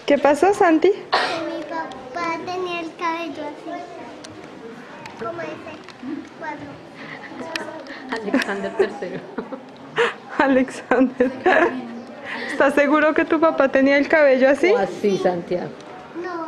¿Qué pasó, Santi? Que mi papá tenía el cabello así, como ese cuadro. Alexander III. Alexander. ¿Estás seguro que tu papá tenía el cabello así? O así, Santiago. No,